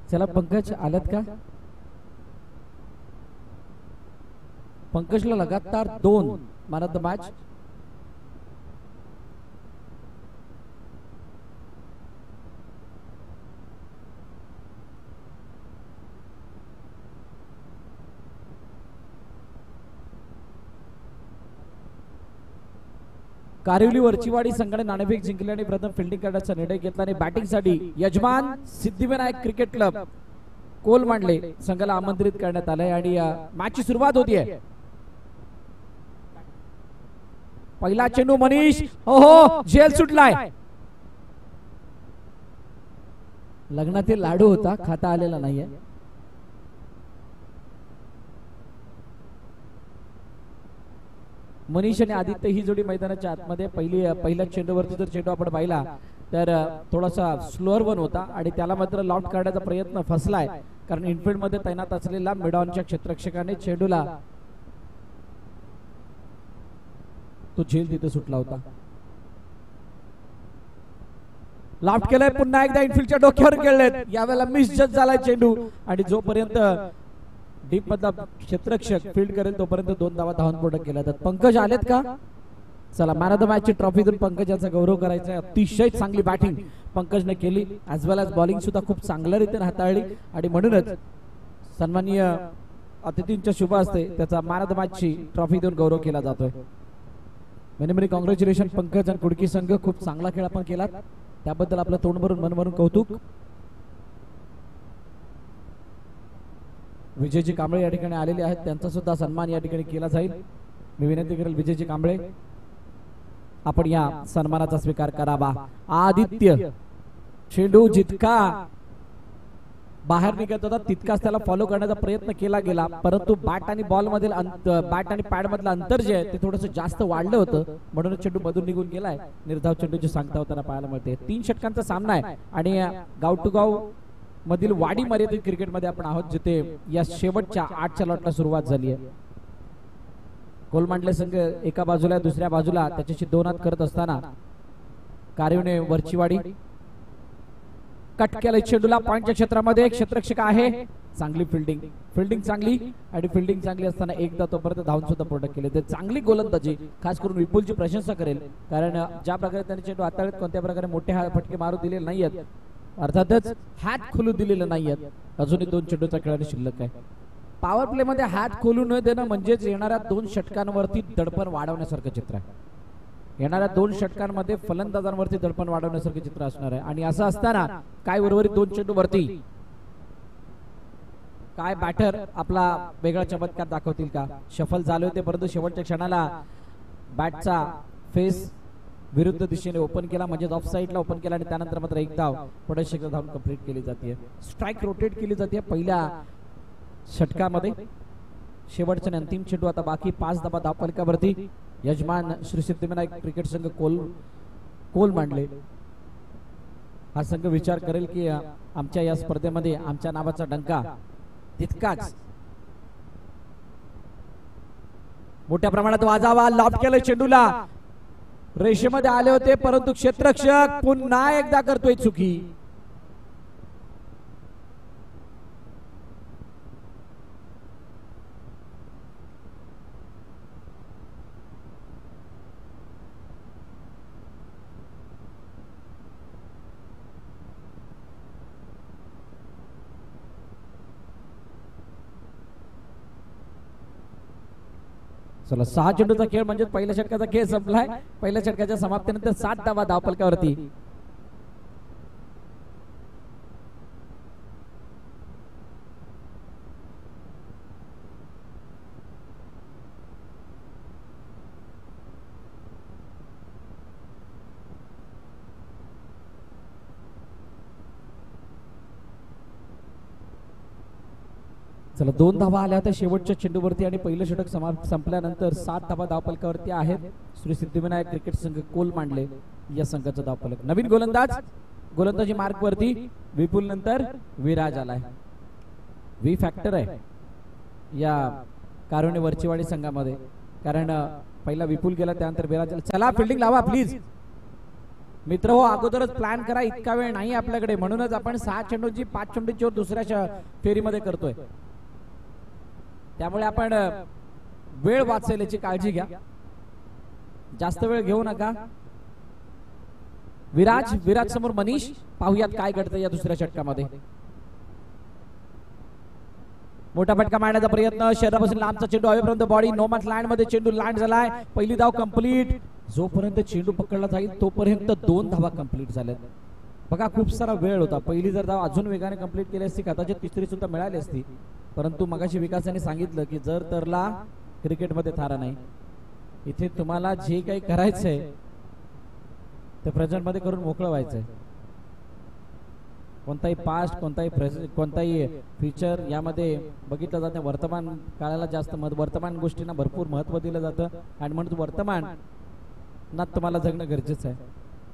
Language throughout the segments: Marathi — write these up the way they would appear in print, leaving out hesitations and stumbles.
चला पंकज आलात का? पंकजला लगातार 2 man of the match. Karivali Varachiwadi संघाने नाणेफेक जिंकली आणि प्रथम फिल्डिंग करण्याचा निर्णय घेतला आणि बॅटिंगसाठी यजमान सिद्धिविनायक क्रिकेट क्लब कोलमांडले संघाला आमंत्रित करण्यात आलंय आणि मॅचची सुरुवात होतीये. पहिला चेंडू मनीष, हो जेल सुटलाय. लग्नातील लाडू होता, खाता आलेला नाहीये. मनीष आणि आदित्य ही जोडी मैदानाच्या आतमध्ये पहिल्या चेंडूवरती जर चेंडू आपण पाहिला तर थोडासा स्लोअर वन होता आणि त्याला मात्र लॉफ्ट काढण्याचा प्रयत्न फसलाय, कारण इनफिल्ड मध्ये तैनात असलेला मिडॉनच्या क्षेत्ररक्षकाने चेंडूला तो झेल तिथे सुटला होता. लॉफ्ट केलाय, पुन्हा एकदा इनफिल्डच्या डोक्यावर खेळलेत. यावेळेला मिसजज झालाय चेंडू आणि जोपर्यंत डीप मधला क्षेत्ररक्षक फील्ड करेल तोपर्यंत 2 धावा धावून केल्या जातात. पंकज आलेत का? चला मॅन ऑफ द मॅच ची ट्रॉफी देऊन पंकजाचा गौरव करायचा आहे. अतिशय चांगली बॅटिंग पंकजने केली, ॲज वेल ॲज बॉलिंग सुद्धा खूप चांगल्या रीतीने हाताळली आणि म्हणूनच सन्माननीय अतिथींच्या शुभ हस्ते त्याचा मॅन ऑफ द मॅच ची ट्रॉफी देऊन गौरव केला जातोय. मेनी मेनी कॉंग्रॅच्युलेशन पंकज आणि कुडकी संघ. खूप चांगला खेळ आपण केला, त्याबद्दल आपलं तोंड भरून मन भरून कौतुक. विजयजी कांबळे या ठिकाणी आलेले आहेत, त्यांचा सुद्धा सन्मान या ठिकाणी केला जाईल. मी विनंती करेल विजयजी कांबळे आपण या सन्मानाचा स्वीकार करावा. आदित्य चेंडू जितका बाहेर निघत होता तितकाच त्याला फॉलो करण्याचा प्रयत्न केला गेला, परंतु बॅट आणि बॉल मधील बॅट आणि पॅड मधलं अंतर जे आहे ते थोडंसं जास्त वाढलं होतं, म्हणून चेंडू मधून निघून गेलाय. निर्धाव चेंडूची सांगता होताना पाहायला मिळते. 3 षटकांचा सामना आहे आणि गाव टू गाव मधील वाडी मर्यादित क्रिकेटमध्ये आपण आहोत, जिथे या शेवटच्या 8च्या लॉटला सुरुवात झाली आहे. कोलमांडले संघ एका बाजूला दुसऱ्या बाजूला त्याच्याशी 2 हात करत असताना कारिवणे वरचीवाडी कट केलं चेंडूला पॉइंटच्या क्षेत्रामध्ये. क्षेत्ररक्षक आहे, चांगली फिल्डिंग चांगली आणि फिल्डिंग चांगली असताना एकदा तोपर्यंत धावून सुद्धा प्रोडक्ट केले. ते चांगली गोलंदाजी, खास करून विपुलची प्रशंसा करेल, कारण ज्या प्रकारे त्यांनी चेंडू हाताळत कोणत्या प्रकारे मोठे फटके मारू दिलेले नाहीयेत, अर्थातच हात खोलू दिलेले नाहीयेत. अजूनही 2 चेंडूचा खेळाडू शिल्लक आहे. पॉवर प्ले मध्ये हात खोलू न देणं म्हणजेच येणाऱ्या 2 षटकांवरती दडपण वाढवण्यासारखं चित्र आहे. येणाऱ्या 2 षटकांमध्ये फलंदाजांवरती दडपण वाढवण्यासारखं चित्र असणार आहे. आणि असं असताना काय उर्वरित 2 चेंडू वरती काय बॅटर आपला वेगळा चमत्कार दाखवतील का? शफल झाले होते, परंतु शेवटच्या क्षणाला बॅटचा फेस विरुद्ध दिशेने ओपन केला, म्हणजे ऑफ साइडला ओपन केला आणि त्यानंतर मात्र एक धाव पुढे शेकडो धावून कंप्लीट केली जाते. स्ट्राइक रोटेट केली जाते पहिल्या षटकामध्ये. शेवटचा अंतिम चेंडू आता बाकी. 5 धावा धावफलकावरती. यजमान श्री सिद्धिविनायक क्रिकेट संघ कोलमांडले हा संघ विचार करेल की आमच्या या स्पर्धेमध्ये आमच्या नावाचा डंका तितकाच मोठ्या प्रमाणात वाजावा. लॉफ्ट केलं चेंडूला, रेषेमध्ये आले होते, परंतु क्षेत्ररक्षक पुन्हा एकदा करतोय चुकी. चला 6 चेंडूचा खेळ म्हणजे पहिल्या षटकाचा खेळ संपलाय. पहिल्या षटकाच्या समाप्तीनंतर 7 धावा धावफलकावरती. चला 2 धावा आल्या होत्या शेवटच्या चेंडूवरती आणि पहिलं षटक संपल्यानंतर 7 धावा धावफलकावरती आहेत. श्री सिद्धिविनायक क्रिकेट संघ कोलमांडले या संघाचा धावफलक. नवीन गोलंदाजी मार्क वरती विपुल नंतर विराज आलाय. व्ही फॅक्टर आहे या कारुणे वरचीवाडी संघामध्ये, कारण पहिला विपुल गेला त्यानंतर विराज आला. चला फिल्डिंग लावा प्लीज. मित्र हो, अगोदरच प्लॅन करा, इतका वेळ नाही आपल्याकडे, म्हणूनच आपण 6 चेंडूची 5 चेंडूची दुसऱ्या फेरीमध्ये करतोय. त्यामुळे आपण वेळ वाचेल याची काळजी घ्या, जास्त वेळ घेऊ नका. विराज समोर मनीष. पाहूयात काय घडतं या दुसऱ्या षटकामध्ये. मोठा फटका मारण्याचा प्रयत्न, शरीरापासून लांबचा चेंडू हवेपर्यंत, बॉडी नो मॅच लँड मध्ये चेंडू लँड झालाय. पहिली धाव कंप्लीट. जोपर्यंत चेंडू पकडला जाईल तोपर्यंत 2 धावा कंप्लीट झाल्यात. बघा, खूप सारा वेळ होता. पहिली जर धाव अजून वेगाने कंप्लीट केली असती कदाचित तिसरी सुद्धा मिळाली असती, परंतु मगाशी विकासाने सांगितलं की जर तरला क्रिकेटमध्ये थारा नाही. इथे तुम्हाला जे काही करायचंय ते प्रेझेंट मध्ये करून मोकळं व्हायचंय. कोणताही पास्ट, कोणताही फ्युचर यामध्ये बघितलं जातं. वर्तमान काळाला जास्त वर्तमान गोष्टींना भरपूर महत्व दिलं जातं आणि म्हणून वर्तमानात तुम्हाला जगणं गरजेचं आहे.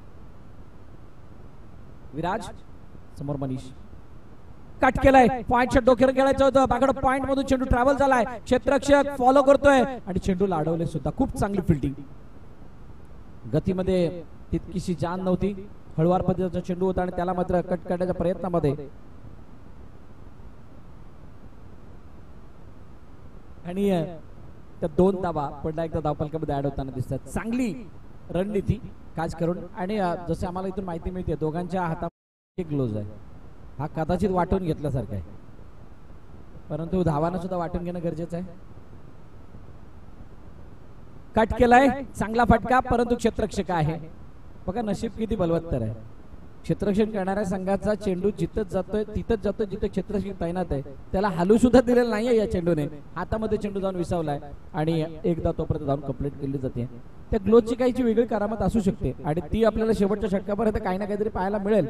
विराज समोर मनीष. कट केलाय. पॉइंटच्या डोक्यावर खेळायचं होतं, बागड पॉइंट मधून चेंडू ट्रॅव्हल झालाय. क्षेत्ररक्षक फॉलो करतोय आणि चेंडू लाडवले सुद्धा. खूप चांगली फिल्डिंग. गतीमध्ये तितकीशी जान नव्हती, हळुवार पद्धतीचा चेंडू होता आणि त्याला मात्र कट करण्याच्या प्रयत्नामध्ये आणि त्या 2 धावा पुन्हा एकदा धावफलकामध्ये ऍड होताना दिसतात. चांगली रणनीती खास करून. आणि जसे आम्हाला इथून माहिती मिळते दोघांच्या हातामध्ये ग्लोव्ज आहे. हा कदाचित वाटून घेतल्यासारखा आहे, परंतु धावानं सुद्धा वाटून घेणं गरजेचं आहे. कट केलाय. चांगला फटका, परंतु क्षेत्ररक्षक आहे. बघा नशीब किती बलवत्तर आहे. क्षेत्ररक्षण करणाऱ्या संघाचा चेंडू जिथंच जातोय तिथंच जातोय जिथे क्षेत्ररक्षक तैनात आहे. त्याला हलू सुद्धा दिलेलं नाहीये या चेंडूने. हातामध्ये चेंडू जाऊन विसावलाय आणि एकदा तोपर्यंत जाऊन कंप्लीट केली जाते. त्या ग्लोची काहीची वेगळी करामत असू शकते आणि ती आपल्याला शेवटच्या षटकापर्यंत काही ना काहीतरी पाहायला मिळेल.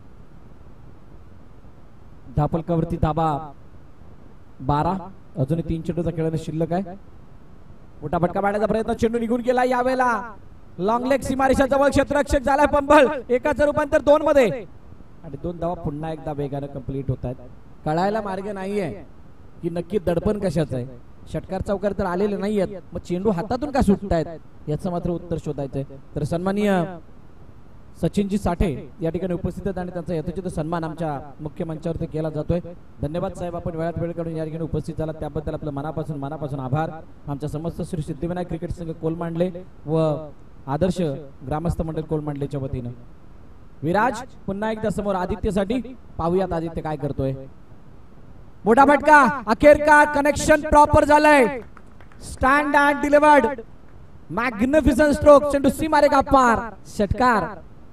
धावफलकावरती धाबा 12. अजूनही 3 चेंडूचा खेळणे शिल्लक आहे. मोठा फटका मारण्याचा प्रयत्न, चेंडू निघून गेला. यावेळेला लॉंग लेग सीमारेषा जवळ क्षेत्ररक्षक झालाय पंबळ. एकाचं रूपांतर 2 मध्ये आणि 2 धावा पुन्हा एकदा वेगाने कंप्लीट होत आहेत. कळायला मार्ग नाहीये की नक्की दडपण कशाचं आहे. षटकार चौकार तर आलेले नाहीयेत, मग चेंडू हातातून का सुटतायत याचं मात्र उत्तर शोधायचंय. तर सन्माननीय सचिनजी साठे या ठिकाणी उपस्थित आहेत आणि त्यांचा यथोचित सन्मान आमच्या मुख्य मंचावरती केला जातोय. धन्यवाद साहेब, आपण वेळात वेळ काढून या ठिकाणी उपस्थित झाला त्याबद्दल आपलं मनापासून आभार. आमच्या समस्त श्री सिद्धिविनायक क्रिकेट संघ कोलमांडले व आदर्श ग्रामस्थ मंडळ कोलमांडलेच्या वतीनं. विराज पुन्हा एकदा समोर आदित्यसाठी. पाहूयात आदित्य काय करतोय. मोठा फटका, अखेर का कनेक्शन प्रॉपर झालंय. Stand and delivered. Magnificent stroke. चेंडू सी मारेगा पार. षटकार.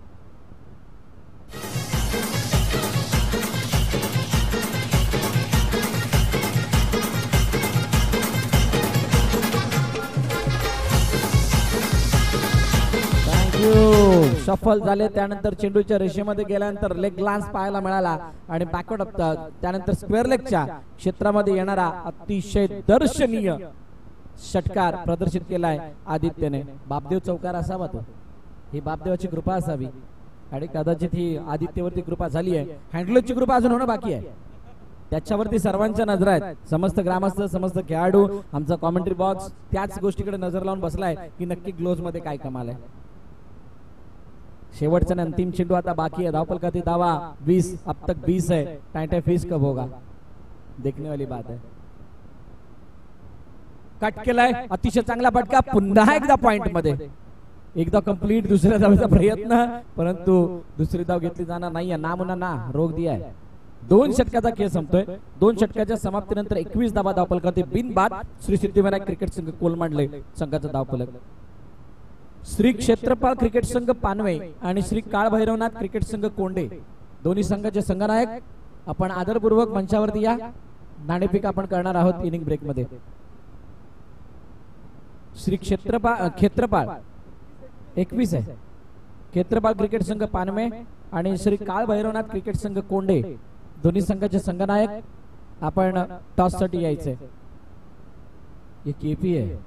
सफल झाले. त्यानंतर चेंडूच्या रेषेमध्ये गेल्यानंतर लेग ग्लान्स पाहायला मिळाला आणि बॅकवर्ड त्यानंतर स्क्वेअर लेगच्या क्षेत्रामध्ये येणारा अतिशय दर्शनीय षटकार प्रदर्शित केलाय आदित्यने. बापदेव चौकार असावा तो. ही बापदेवाची कृपा असावी आणि कदाचित ही आदित्यवरती कृपा झाली आहे. हँडलोची कृपा अजून होणं बाकी आहे. त्याच्यावरती सर्वांच्या नजर आहेत. समस्त ग्रामस्थ, समस्त खेळाडू, आमचा कॉमेंट्री बॉक्स त्याच गोष्टीकडे नजर लावून बसलाय की नक्की ग्लोव्ज मध्ये काय कमाल आहे. शेवटचा अंतिम चेंडू आता बाकी है. धावफलकातील धावा 20. अब तक 20 है. टाइम फीस कब होगा देखने वाली बात है. कट केलाय. अतिशय चांगला फटका. पुन्हा एकदा पॉइंट मध्ये. एकदा कंप्लीट दुसऱ्या धावेचा प्रयत्न, परंतु दुसरी धाव घेतली जाणार नाहीये. ना रोग दिया. 2 षटकाचा खेळ संपतोय. 2 षटकाच्या समाप्तीनंतर 21 धावा धावफलकातील बिनबाद. श्री सिद्धिविनायक क्रिकेट संघ कोलमांडले संघाचा धावफलक. श्री क्षेत्रपाल क्रिकेट संघ पानवे आणि श्री काळभैरवनाथ क्रिकेट संघ कोंडे दोन्ही संघाचे संघनायक आपण आदरपूर्वक मंचावरती या. नाणेफेक आपण करणार आहोत इनिंग ब्रेक मध्ये. श्री क्षेत्रपाल 21 आहे. क्षेत्रपाल क्रिकेट संघ पानवे आणि श्री काळभैरवनाथ क्रिकेट संघ कोंडे दोन्ही संघाचे संघनायक आपण टॉस साठी यायचे. हे केपी आहे.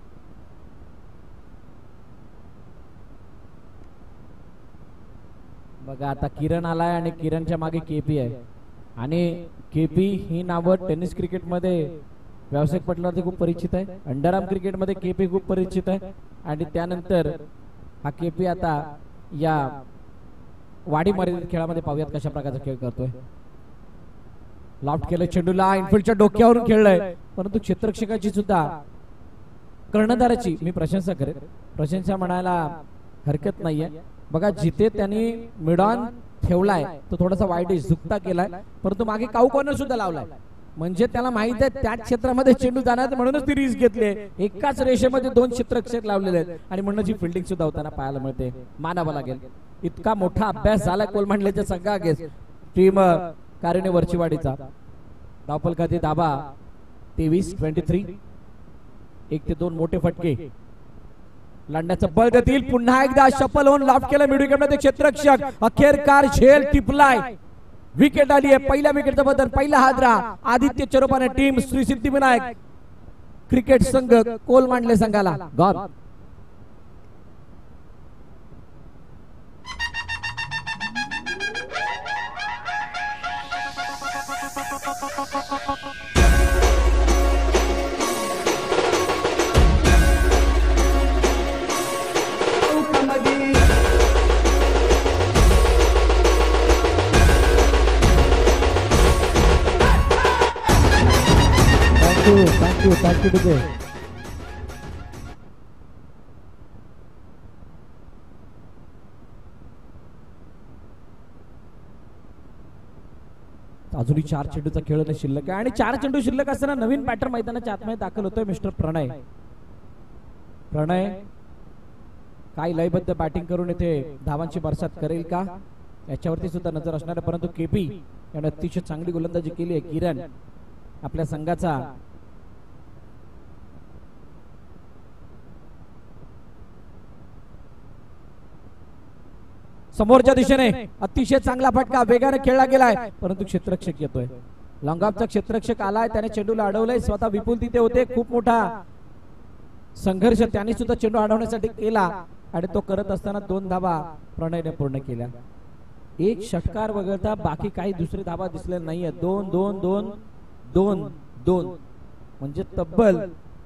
बघा आता किरण आलाय आणि किरणच्या मागे केपी आहे आणि केपी ही नावं टेनिस क्रिकेट मध्ये व्यावसायिक पटलावरती खूप परिचित आहे. अंडरआर्म क्रिकेट मध्ये केपी खूप परिचित आहे आणि त्यानंतर हा केपी आता या वाडी मर्यादित खेळामध्ये पाहूयात कशा प्रकारचा खेळ करतोय. लॉफ्ट केलं चेंडूला, इनफिल्डच्या डोक्यावरून खेळलंय, परंतु क्षेत्ररक्षकाची सुद्धा कर्णधाराची मी प्रशंसा करेन. प्रशंसा म्हणायला हरकत नाहीये. बघा जिथे त्यांनी मिडॉन ठेवलाय तो थोडासा वाईट झुकता केलाय, परंतु मागे काऊ कॉर्नर सुद्धा लावलाय. म्हणजे त्याला माहित आहे त्या क्षेत्रामध्ये चेंडू जाणार, म्हणूनच ती रिस्क घेतली. एकाच रेषेमध्ये दोन क्षेत्ररक्षक लावलेले आहेत आणि म्हणून जी फिल्डिंग सुद्धा होताना पाहायला मिळते. मानावं लागेल. इतका मोठा अभ्यास झाला कोलमांडलेच्या संघागेस टीम कारुण्य वरचीवाडीचा. धावफलकाची धाबा 23-23. 1 ते 2 मोठे फटके लढण्याचं बळ देतील. पुन्हा एकदा शफल होऊन लॉफ्ट केलं मिडविकेटमध्ये क्षेत्ररक्षक. अखेरकार झेल टिपलाय, विकेट आली आहे. पहिल्या विकेटचा बदल, पहिला हादरा आदित्य चरोपाने टीम श्री सिद्धिविनायक क्रिकेट संघ कोलमांडले संघाला गॉन. Thank you today. अजूनही 4 चेंडूचा खेळ शिल्लक आहे आणि 4 चेंडू शिल्लक असताना नवीन बॅटर मैदानाच्या आतमध्ये दाखल होतोय मिस्टर प्रणय. प्रणय काय लयबद्ध बॅटिंग करून इथे धावांची बरसात करेल का याच्यावरती सुद्धा नजर असणार आहे. परंतु केपी याने अतिशय चांगली गोलंदाजी केली आहे. किरण आपल्या संघाचा समोरच्या दिशेने अतिशय चांगला फटका वेगाने खेळला गेलाय, परंतु क्षेत्ररक्षक येतोय. लॉंगऑफचा क्षेत्ररक्षक आलाय, त्याने चेंडूला अडवलंय. स्वतः विपुल तिथे होते. खूप मोठा संघर्ष त्यांनी सुद्धा चेंडू अडवण्यासाठी केला आणि तो करत असताना 2 धावा प्रणयने पूर्ण केल्या. एक षटकार वगळता बाकी काही दुसरे धावा दिसले नाहीये. 2-2-2-2-2 म्हणजे तब्बल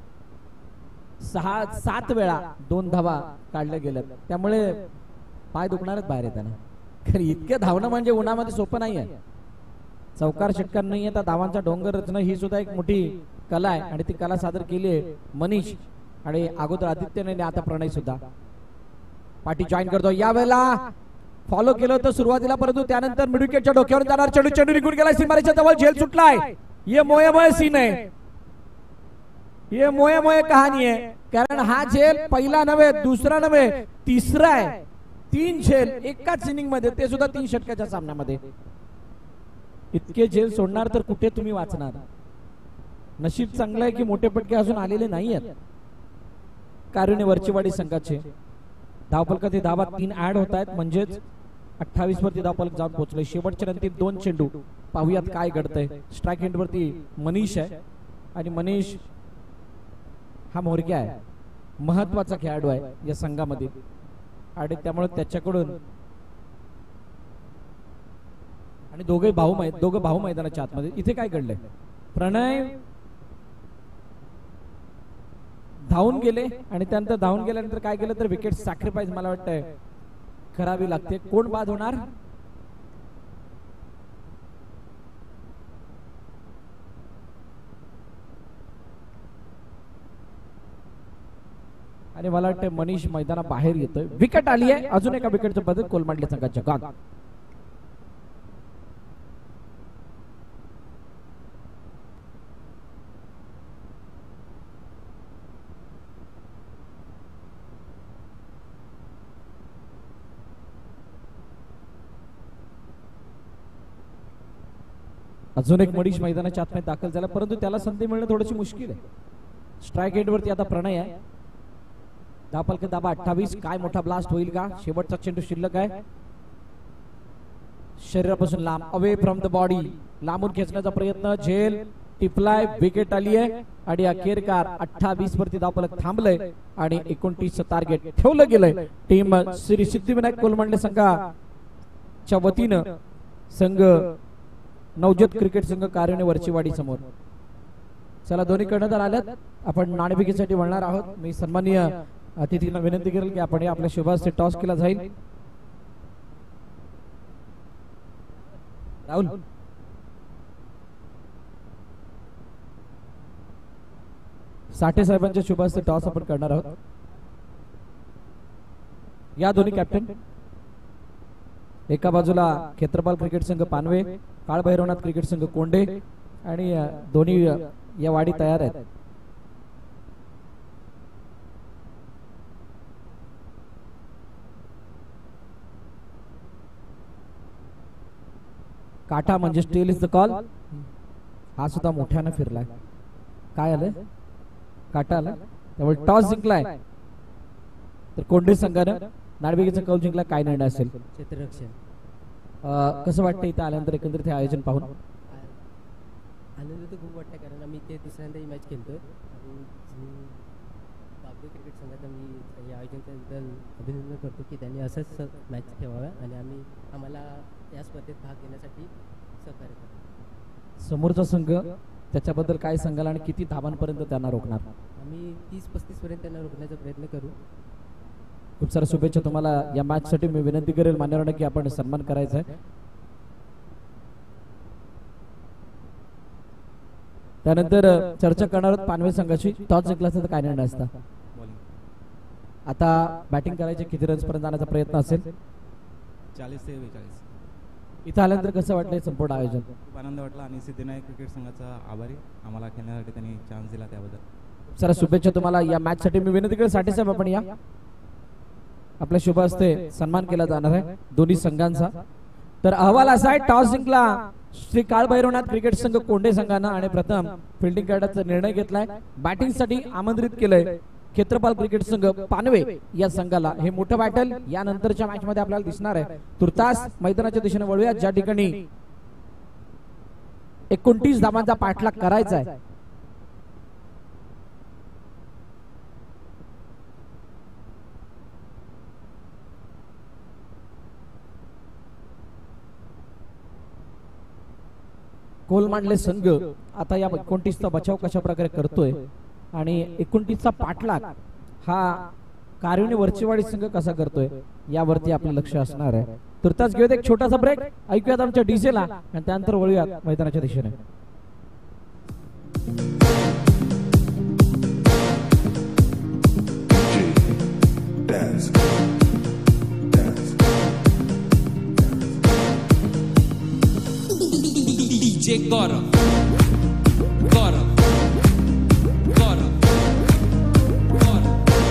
6-7 वेळा 2 धावा काढल्या गेल्या. त्यामुळे पाय दुखणारच बाहेर येताना. इतके धावणं म्हणजे उन्हामध्ये सोपं नाहीये. चौकार षटकार नाहीये तर धावांचा डोंगर रचणं ही सुद्धा एक मोठी कला आहे आणि ती कला सादर केली आहे मनीष आणि अगोदर आदित्यने, आता प्रणय सुद्धा पार्टी जॉईन करतो. यावेळेला फॉलो केलं होतं सुरुवातीला, परंतु त्यानंतर मिडविकेटच्या डोक्यावर जाणार चेंडू, चेंडू निघून गेलाय. सीमारेषेच्या जवळ झेल सुटलाय. ये मोये मोये सीन आहे, ये मोये मोये कहाणी आहे. कारण हा झेल पहिला नव्हे, दुसरा नव्हे, तिसरा आहे. 3 झेल एकाच इनिंग मध्ये, ते सुद्धा 3 षटकाच्या सामन्यामध्ये. इतके झेल सोडणार तर कुठे तुम्ही वाचणार. नशीब चांगलं आहे की मोठे फटके अजून आलेले नाही आहेत कारुण्य वरचीवाडी संघाचे. धावफलकात धावा 3 ऍड होत आहेत, म्हणजेच 28 वरती धावफलक जाऊन पोहोचले. शेवटच्या नंतर 2 चेंडू पाहूयात काय घडतंय. स्ट्राइक एंड वरती मनीष आहे आणि मनीष हा म्होरक्या आहे, महत्वाचा खेळाडू आहे या संघामध्ये आणि त्यामुळे त्याच्याकडून आणि दोघं भाऊ मैदानाच्या आतमध्ये. इथे काय घडलंय, प्रणय धावून गेले आणि त्यानंतर धावून गेल्यानंतर काय केलं तर विकेट सॅक्रिफाईस मला वाटतंय करावी लागते. कोण बाद होणार, आणि मला वाटतं मनीष मैदाना बाहेर येतोय. विकेट आली आहे. अजून एका विकेटचं बदल कोलमांडले संघाच्या गॉन. अजून एक मनीष मैदानाच्या आतमध्ये दाखल झाला, परंतु त्याला संधी मिळणं थोडीशी मुश्किल आहे. स्ट्राइक एंड वरती आता प्रणय आहे. धावफलक धाबा 28. काय मोठा ब्लास्ट होईल का. शेवटचा चेंडू शिल्लक आहे. शरीरापासून लांब, अवे फ्रॉम द बॉडी, लांबून खेचण्याचा प्रयत्न. झेल टिपलाय, विकेट आली आहे आणि अखेरकार 28 वरती धावफलक थांबलंय आणि 29 टार्गेट ठेवलं गेलंय. टीम श्री सिद्धिविनायक कोलमांडले संघाच्या वतीनं संघ नवजोत क्रिकेट संघ कारुण्य वरचीवाडी समोर. चला दोन्ही कर्णधार आल्यात, आपण नाणेफेकीसाठी वळणार आहोत. मी सन्माननीय अतिथींना विनंती करेल की आपण आपल्या शुभास्ते टॉस केला जाईल. राहुल साठे साहेबांच्या शुभ हस्ते टॉस आपण करणार आहोत. या दोन्ही कॅप्टन एका बाजूला क्षेत्रपाल क्रिकेट संघ पानवे, काळभैरवनाथ क्रिकेट संघ कोंडे आणि दोन्ही या वाडी तयार आहेत. काटा म्हणजे स्टील इज द कॉल. हा सुद्धा मोठ्यानं फिरलाय. काय आलं? काटा आला. त्यामुळे टॉस जिंकलाय. तर कोंडे संघानं नाणेफेकीचा कौल जिंकला. काय निर्णय असेल? क्षेत्ररक्षण. कसं वाटतं इथं आल्यानंतर एकंदरीत हे आयोजन पाहून? आनंद तर खूप वाटतं, कारण आम्ही ते दुसऱ्यांदा ही मॅच खेळतोय आणि बाबू क्रिकेट संघाचं मी या आयोजनाबद्दल अभिनंदन करतो की त्यांनी असंच मॅच ठेवाव्या आणि आम्हाला या स्पर्धेत भाग घेण्यासाठी सहकार्य करतो. समोरचा संघ त्याच्याबद्दल काय सांगाल आणि किती धावांपर्यंत त्यांना रोखणार? आम्ही 30-35 पर्यंत त्यांना रोखण्याचा प्रयत्न करू. खूप साऱ्या शुभेच्छा तुम्हाला. या मॅच साठी मी विनंती करेल मान्यवरांना की आपण सन्मान करायचा आहे. त्यानंतर चर्चा करणार आहोत पानवे संघाची. टॉस जिंकला तर काय निर्णय असता? आता बॅटिंग करायचे. किती रन्स पर्यंत जाण्याचा प्रयत्न असेल? 40 ते 42. इथं आल्यानंतर कसं वाटलं संपूर्ण आयोजन? खूप आनंद वाटला आणि सिद्धिविनायक क्रिकेट संघाचा आभारी. आम्हाला खेळण्यासाठी त्यांनी चान्स दिला त्याबद्दल. खूप साऱ्या शुभेच्छा तुम्हाला. या मॅच साठी मी विनंती करेल साठे साहेब आपण या. आपल्या शुभ हस्ते सन्मान केला जाणार आहे दोन्ही संघांचा. तर अहवाल असा आहे, टॉस जिंकला श्री काळभैरवनाथ क्रिकेट संघ कोंडे संघानं आणि प्रथम फिल्डिंग करण्याचा निर्णय घेतलाय. बॅटिंग साठी आमंत्रित केलंय क्षेत्रपाल क्रिकेट संघ पानवे या संघाला. हे मोठं बॅटल यानंतरच्या मॅच मध्ये आपल्याला दिसणार आहे. तुर्तास मैदानाच्या दिशेने वळूया, ज्या ठिकाणी 29 धावांचा पाठलाग करायचा आहे. कोलमांडले संघ आता या 29चा बचाव कशा प्रकारे करतोय आणि 29चा पाठलाग हा कारवणी वरचीवाडी संघ कसा करतोय यावरती आपलं लक्ष असणार आहे. तुर्तास घेऊयात एक छोटासा ब्रेक, ऐकूयात आमच्या डीजेला आणि त्यानंतर वळूयात मैदानाच्या दिशेने. DJ Gaurav, Gaurav, Gaurav, Gaurav.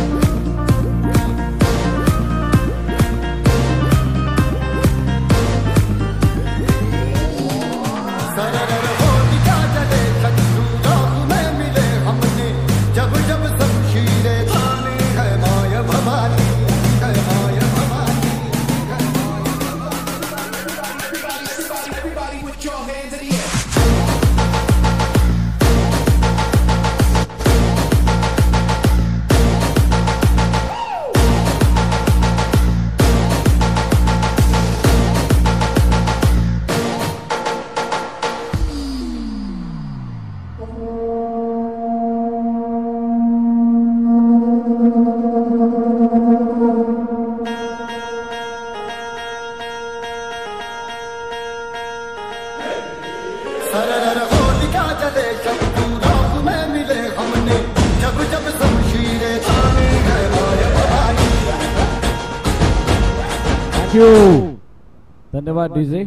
सरर हो दिखा चले शत्रुराह में मिले हमने, जब जब शमशीरें थामे है माय भवानी, है माय भवानी, है माय Bhavani. Everybody put your hands in the air. सरर हो दिखा चले शत्रुराह में मिले हमने, जब जब शमशीरें थामे है माय भवानी. थँक्यू, धन्यवाद डीजे.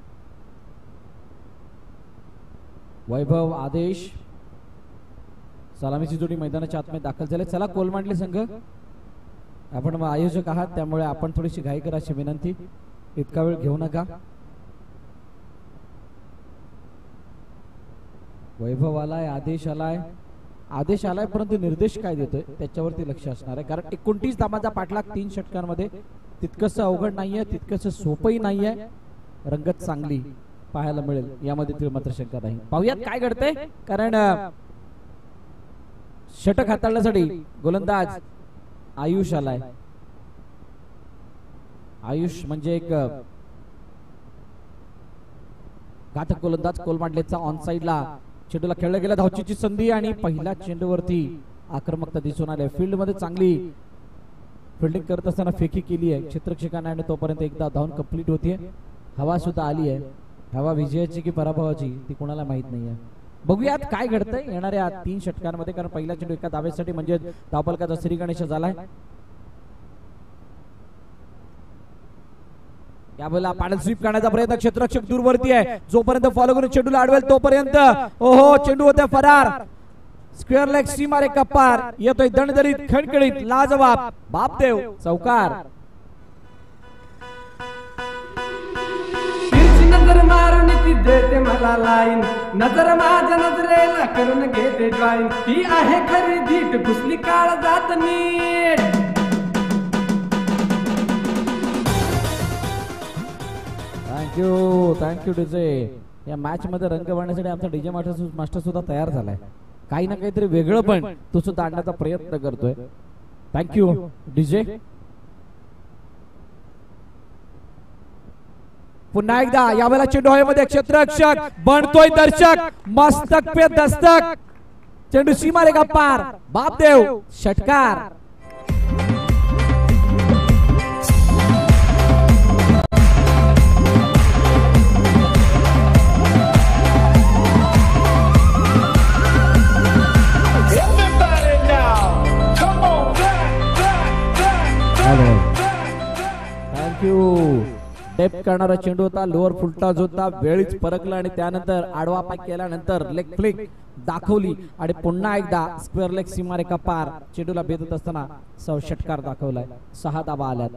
वैभव आदेश सलामीची जोडी मैदानाच्या आतमध्ये दाखल झाले. चला कोलमांडले संघ, आपण आयोजक आहात त्यामुळे आपण थोडीशी घाई करा अशी विनंती. इतका वेळ घेऊ नका. वैभव आलाय, आदेश आलाय परंतु निर्देश काय देतोय त्याच्यावरती लक्ष असणार आहे. कारण 29 धावांचा पाठलाग 3 षटकांमध्ये तितकंसं अवघड नाहीये, तितकंसं सोपंही नाहीये. रंगत चांगली पाहायला मिळेल यामध्ये ती मात्र शंका नाही. पाहूयात काय घडतंय. कारण षटक हाताळण्यासाठी गोलंदाज आयुष आलाय. आयुष म्हणजे एक घातक गोलंदाज. कोलमांडलेचा ऑन साइडला चेंडूला खेळला गेला. धावचीची संधी आणि पहिल्या चेंडूवरती आक्रमकता दिसून आली. फील्ड मध्ये चांगली फिल्डिंग करत असताना फेकी केली आहे क्षेत्ररक्षकाने आणि तोपर्यंत एकदा धावून कंप्लीट होतीये. हवा सुद्धा आली आहे. हवा विजयाची की पराभवाची ती कोणाला माहित नाहीये. बघूयात काय घडतंय येणाऱ्या 3 षटकांमध्ये, कारण पहिला चेंडू एका धावेसाठी म्हणजे धावफलकाचा श्री गणेश झालाय. यावेळेला पॅडल स्वीप करण्याचा प्रयत्न, क्षेत्ररक्षक दूरवरती आहे, जोपर्यंत फॉलो करून चेंडूला अडवेल तोपर्यंत ओहो चेंडू होते फरार. स्क्वेअर लेग सीमारे कप्पार येतोय दणदरीत खणखणीत लाजवाब बापदेव चौकार. नजर मारून ती देते मला लाईन, नजर माझ्या नजरेला करून घेते ड्रॉईंग, ती आहे खरी धीट घुसली काळ जात नीट. Thank you DJ. या मॅच मध्ये रंग भरण्यासाठी आमचा डीजे मास्टर सुद्धा तयार झालाय. काही ना काहीतरी वेगळं पण तो सुद्धा आणण्याचा प्रयत्न करतोय. Thank you DJ. पुन्हा एकदा यावेळेला चेंडू हवेमध्ये, क्षेत्ररक्षक बनतोय दर्शक, मस्तक पे दस्तक, चेंडू सीमारेखा पार, बापदेव षटकार. थँक्यू. टेप करणारा चेंडू होता, लोअर फुलटॉस होता, वेळीच परकला आणि त्यानंतर आडवा पाय केल्यानंतर लेग फ्लिक दाखवली आणि पुन्हा एकदा स्क्वेअर लेग सीमारेखा पार, चेंडूला भेदत असताना षटकार दाखवलाय. 6 धावा आल्यात.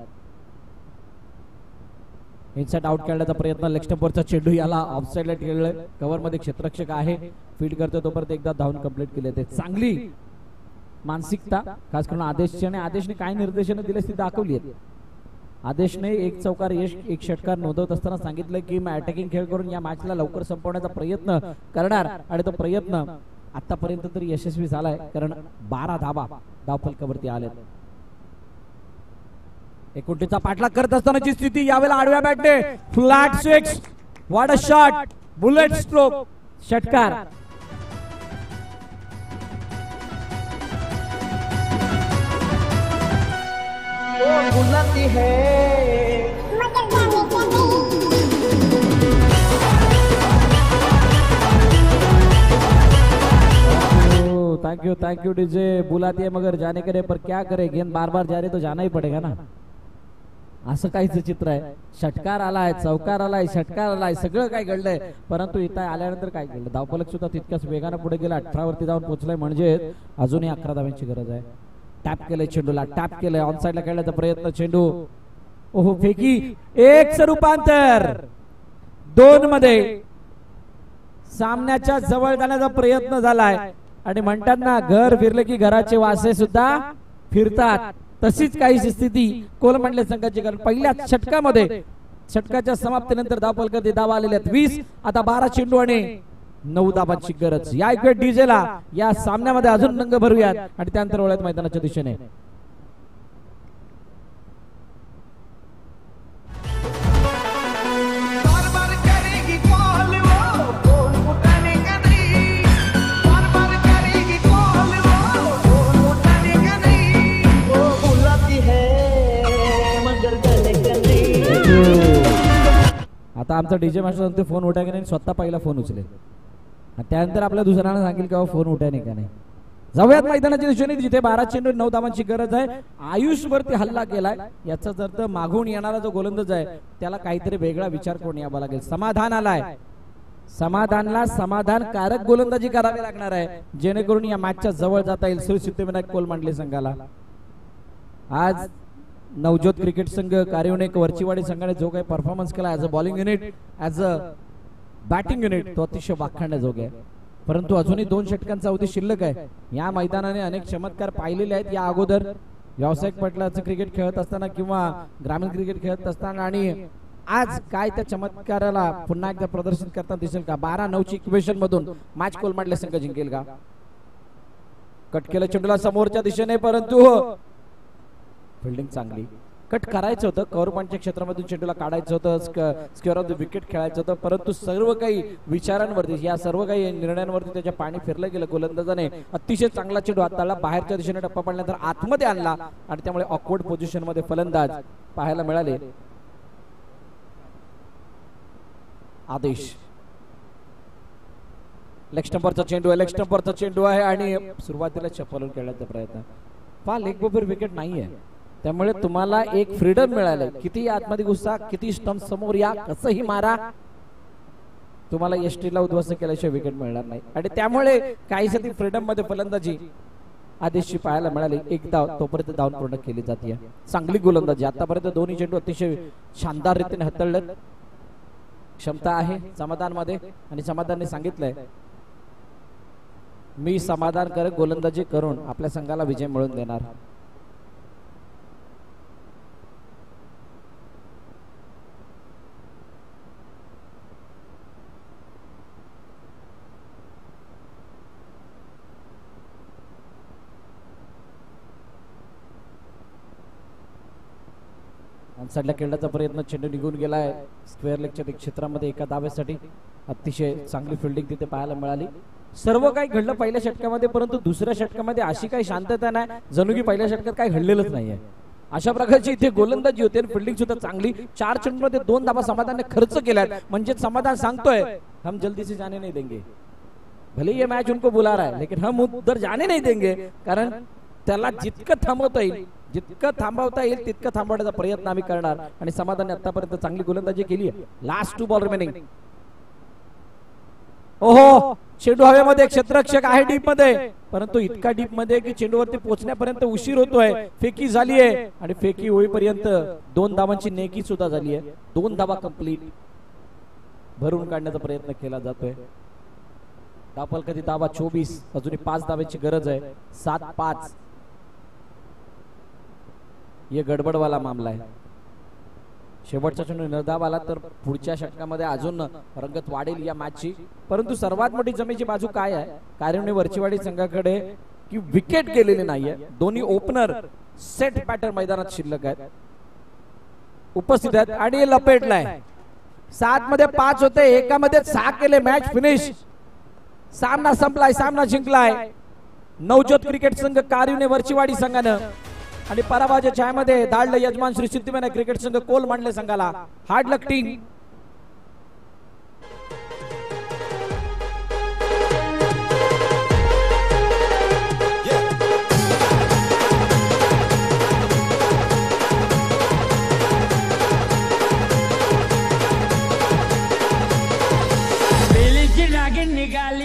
इनसाइड आउट करण्याचा प्रयत्न, लेग स्टंपवरचा चेंडू याला ऑफसाइडला ठेवलाय. कव्हर मध्ये क्षेत्ररक्षक आहे, फीड करतो तोपर्यंत एकदा धावून कंप्लीट केले. ते चांगली मानसिकता खास करून आदेशची, आणि आदेशने काय निर्देशनं दिले ती दाखवली आहेत. आदेशने 1 चौकार यश 1 षटकार नोंदवत असताना सांगितलं की मी अटॅकिंग खेळ करून या मॅचला लवकर संपवण्याचा प्रयत्न करणार, आणि तो प्रयत्न आतापर्यंत तरी यशस्वी झालाय, कारण 12 धावा धावफलकावरती आल्यात. 29चा पाठलाग करत असतानाची स्थिती, यावेळेला आडव्या बॅटने flat 6, what a shot, bullet stroke, षटकार. बुलाती है थैंक यू डीजे. बुलाती है मगर जाने करे पर क्या करे, गेंद बार बार जा रही तो जाना ही पडेगा ना. असं काहीच चित्र आहे. षटकार आलाय, चौकार आलाय, षटकार आलाय, सगळं काय घडलंय, परंतु इथं आल्यानंतर काय घडलं, धावफलक सुद्धा तितक्याच वेगानं पुढे गेला, 18 वरती जाऊन पोहोचलाय, म्हणजे अजूनही 11 धाव्यांची गरज आहे. टॅप केलंय चेंडूला, टॅप केलंय, ऑन साइडला खेळण्याचा प्रयत्न, चेंडू ओहो फेकी, 1 रूपांतर 2 मध्ये सामन्याच्या जवळ जाण्याचा प्रयत्न झालाय. आणि म्हणतात ना, घर फिरले की घराचे वासे सुद्धा फिरतात, तशीच काही स्थिती कोलमंडले संघाची, कारण पहिल्या षटकामध्ये षटकाच्या समाप्तीनंतर धावफलकावरती धावा आलेल्या आहेत 20. आता 12 चेंडू आणि 9 धावांची गरज. या इकडे डीजेला या सामन्यामध्ये अजून रंग भरूयात आणि त्यानंतर वळूयात मैदानाच्या दिशेने. आता आमचा डीजे मास्टर सांगतो फोन उठाय का नाही, स्वतः पहिला फोन उचलेल, त्यानंतर आपल्या दुसऱ्यांना सांगेल का फोन उठाय नाही का नाही. जाऊयात मैदानाच्या दिशेने, जिथे 12 चेंडू 9 धावांची गरज आहे. आयुष वरती हल्ला केलाय, याचाच अर्थ मागून येणारा जो गोलंदाज आहे त्याला काहीतरी वेगळा विचार करून यावा लागेल. समाधान आलाय, समाधानला समाधानकारक गोलंदाजी करावी लागणार आहे, जेणेकरून या मॅचच्या जवळ जाता येईल श्री सिद्धिविनायक कोलमंडले संघाला. आज नवज्योत क्रिकेट संघ कार्योनेक वरचीवाडी संघाने जो काही परफॉर्मन्स केला as a bowling unit, as a batting unit, तो अतिशय वाखाणण्याजोगा आहे. परंतु अजूनही 2 षटकांचा अवधी शिल्लक आहे. या मैदानाने अनेक चमत्कार पाहिलेले आहेत या अगोदर, व्यावसायिक पटलाचं क्रिकेट खेळत असताना किंवा ग्रामीण क्रिकेट खेळत असताना, आणि आज काय त्या चमत्काराला पुन्हा एकदा प्रदर्शित करताना दिसेल का? 12-9 ची इक्वेशन मधून मॅच कोलमंडले संघ जिंकेल का? कट केलं चेंडूला समोरच्या दिशेने, परंतु फिल्डिंग चांगली. कट करायचं होतं, कव्हर पॉईंटच्या क्षेत्रामधून चेंडूला काढायचं होतं, स्क्वेअर ऑफ द विकेट खेळायचं होतं, परंतु सर्व काही विचारांवरती, या सर्व काही निर्णयांवरती त्याच्या पाणी फिरलं गेलं. गोलंदाजाने अतिशय चांगला चेंडू हाताळला, बाहेरच्या दिशेने टप्पा पडल्यानंतर आतमध्ये आणला आणि त्यामुळे ऑकवर्ड पोझिशन मध्ये फलंदाज पाहायला मिळाले. आदेश. लेग स्टंपरचा चेंडू आहे, लेग स्टंपरचा चेंडू आहे आणि सुरुवातीला चप्पलून खेळण्याचा प्रयत्न. पहा लेग बरोबर विकेट नाहीये, त्यामुळे तुम्हाला एक फ्रीडम मिळालंय. किती आतमध्ये घुसा, किती स्टंप समोर या, कसंही मारा, तुम्हाला एसटीला उद्ध्वस्त केल्याशिवाय विकेट मिळणार नाही. आणि त्यामुळे काहीशी ती फ्रीडम मध्ये फलंदाजी आदेशची पाहायला मिळाली. एक धाव तोपर्यंत धावून पूर्ण केली जाते. चांगली गोलंदाजी आतापर्यंत दोन्ही चेंडू अतिशय शानदार रीतीने हाताळलेत. क्षमता आहे समाधान मध्ये आणि समाधानने सांगितलंय मी समाधानकारक गोलंदाजी करून आपल्या संघाला विजय मिळवून देणार. साईडला खेळण्याचा प्रयत्न, चेंडू निघून गेलाय स्क्वेअर लेगच्या क्षेत्रामध्ये. एका धावेसाठी अतिशय चांगली फिल्डिंग तिथे पाहायला मिळाली. सर्व काही घडलं पहिल्या षटकामध्ये, परंतु दुसऱ्या षटकामध्ये अशी काही शांतता नाही, जणू की पहिल्या षटकात काही घडलेलंच नाहीये. अशा प्रकारची इथे गोलंदाजी होते आणि फिल्डिंग सुद्धा चांगली. 4 चेंडूमध्ये 2 धावा समाधानने खर्च केल्यात. म्हणजे समाधान सांगतोय हम जल्दी से जाने नहीं देंगे, भले ये मैच उनको बुला रहा है लेकिन हम उधर जाने नहीं देंगे. कारण त्याला जितकं थांबवता येईल, जितकं थांबवता येईल तितकं थांबवण्याचा प्रयत्न आम्ही करणार. आणि समाधानने आतापर्यंत चांगली गोलंदाजी केली आहे. Last 2 ball remaining. ओहो, चेंडू हवेमध्ये, क्षेत्ररक्षक आहे डीप मध्ये, परंतु इतका डीप मध्ये की चेंडूवरती पोहोचण्यापर्यंत उशीर होतोय. फेकी झाली आहे आणि फेकी होईपर्यंत 2 धावांची नेकी सुद्धा झाली आहे. 2 धावा कंप्लीट भरून काढण्याचा प्रयत्न केला जातोय. धावफल कधी धावा 24, अजूनही 5 धावांची गरज आहे. 7-5 ये गडबडवाला मामला आहे. शेवटचा चेंडू निर्धाव आला तर पुढच्या षटकामध्ये अजून रंगत वाढेल या मॅचची. परंतु सर्वात मोठी जमेची बाजू काय आहे, कारण वरचीवाडी संघाकडे की विकेट गेलेली नाहीये. दोन्ही ओपनर सेट बॅटर मैदानात शिल्लक आहेत, उपस्थित आहेत आणि लपेटलाय. 7 मध्ये 5 होते, एकामध्ये 6 केले. मॅच फिनिश, सामना संपलाय, सामना जिंकलाय नवज्योत क्रिकेट संघ कारयुने वरचीवाडी संघानं. आणि पराभवाच्या छायामध्ये धाडलं यजमान श्री सिद्धिविनायक क्रिकेट संघ कोल मांडले संघाला. Hard luck team. निघाली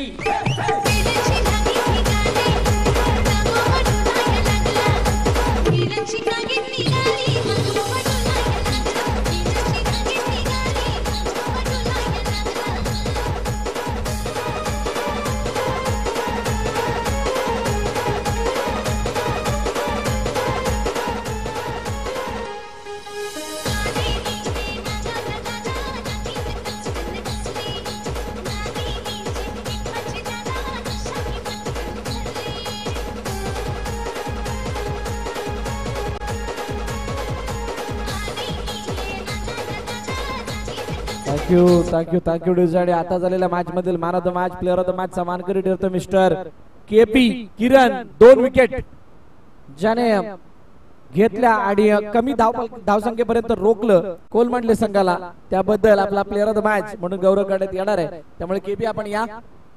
थँक्यू डिझाडे. आता झालेल्या मॅच मधील man of the match, player of the match समान करी ठरतो मिस्टर केपी किरण. 2 विकेट ज्याने घेतल्या आणि कमी धावसंख्येपर्यंत रोखलं कोलमंडले संघाला, त्याबद्दल आपला प्लेअर ऑफ द मॅच म्हणून गौरव करण्यात येणार आहे. त्यामुळे केपी आपण या.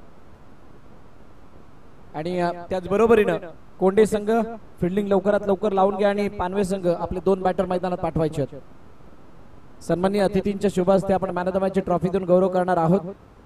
आणि त्याचबरोबरीनं कोंडे संघ फिल्डिंग लवकरात लवकर लावून घ्या आणि पानवे संघ आपले 2 बॅटर मैदानात पाठवायचे. सन्माननीय अतिथींच्या शुभ हस्ते आपण मॅन ऑफ द मॅच ची ट्रॉफी देऊन गौरव करणार आहोत.